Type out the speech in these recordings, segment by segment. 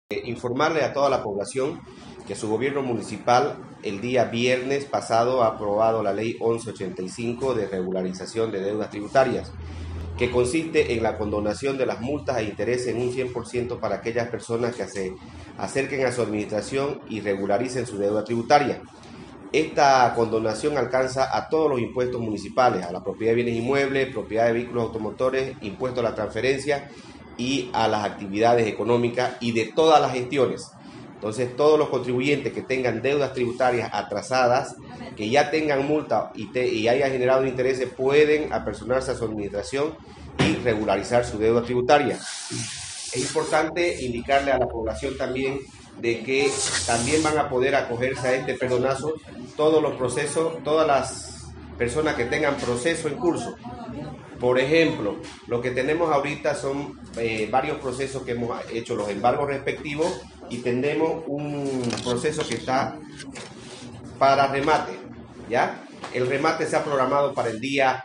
Informarle a toda la población que su gobierno municipal el día viernes pasado ha aprobado la ley 1185 de regularización de deudas tributarias, que consiste en la condonación de las multas e intereses en un 100% para aquellas personas que se acerquen a su administración y regularicen su deuda tributaria. Esta condonación alcanza a todos los impuestos municipales, a la propiedad de bienes inmuebles, propiedad de vehículos automotores, impuesto a la transferencia y a las actividades económicas y de todas las gestiones. Entonces, todos los contribuyentes que tengan deudas tributarias atrasadas, que ya tengan multa y hayan generado intereses, pueden apersonarse a su administración y regularizar su deuda tributaria. Es importante indicarle a la población también de que también van a poder acogerse a este perdonazo todos los procesos, todas las personas que tengan proceso en curso. Por ejemplo, lo que tenemos ahorita son varios procesos que hemos hecho los embargos respectivos y tenemos un proceso que está para remate, ¿ya? El remate se ha programado para el día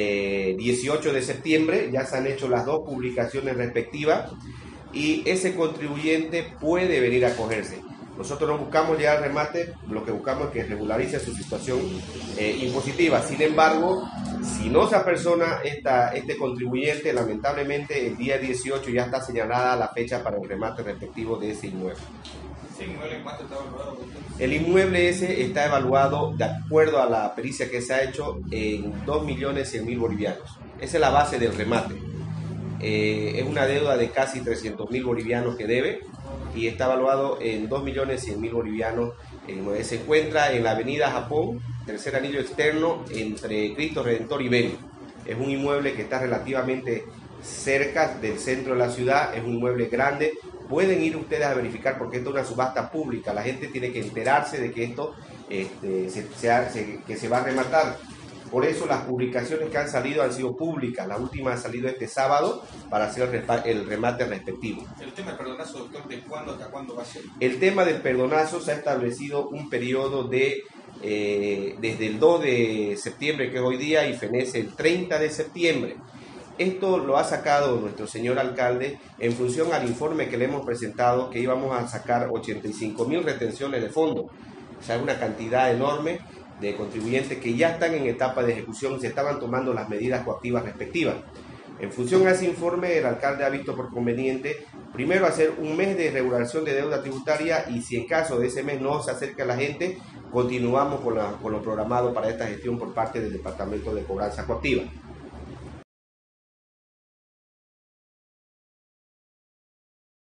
18 de septiembre, ya se han hecho las dos publicaciones respectivas y ese contribuyente puede venir a acogerse. Nosotros no buscamos llegar al remate, lo que buscamos es que regularice su situación impositiva. Sin embargo, si no se apersona este contribuyente, lamentablemente el día 18 ya está señalada la fecha para el remate respectivo de ese inmueble. ¿Ese inmueble en cuánto está evaluado? El inmueble ese está evaluado, de acuerdo a la pericia que se ha hecho, en 2.100.000 bolivianos. Esa es la base del remate. Es una deuda de casi 300.000 bolivianos que debe y está evaluado en 2.100.000 bolivianos. Se encuentra en la avenida Japón, tercer anillo externo, entre Cristo Redentor y Beni. Es un inmueble que está relativamente cerca del centro de la ciudad, es un inmueble grande. Pueden ir ustedes a verificar porque esto es una subasta pública, la gente tiene que enterarse de que esto que se va a rematar. Por eso las publicaciones que han salido han sido públicas. La última ha salido este sábado para hacer el remate respectivo. El tema del perdonazo, doctor, ¿de cuándo hasta cuándo va a ser? El tema del perdonazo se ha establecido un periodo de desde el 2 de septiembre, que es hoy día, y fenece el 30 de septiembre. Esto lo ha sacado nuestro señor alcalde en función al informe que le hemos presentado, que íbamos a sacar 85.000 retenciones de fondos. O sea, una cantidad enorme de contribuyentes que ya están en etapa de ejecución y se estaban tomando las medidas coactivas respectivas. En función a ese informe, el alcalde ha visto por conveniente primero hacer un mes de regularización de deuda tributaria y si en caso de ese mes no se acerca la gente, continuamos con lo programado para esta gestión por parte del Departamento de Cobranza Coactiva.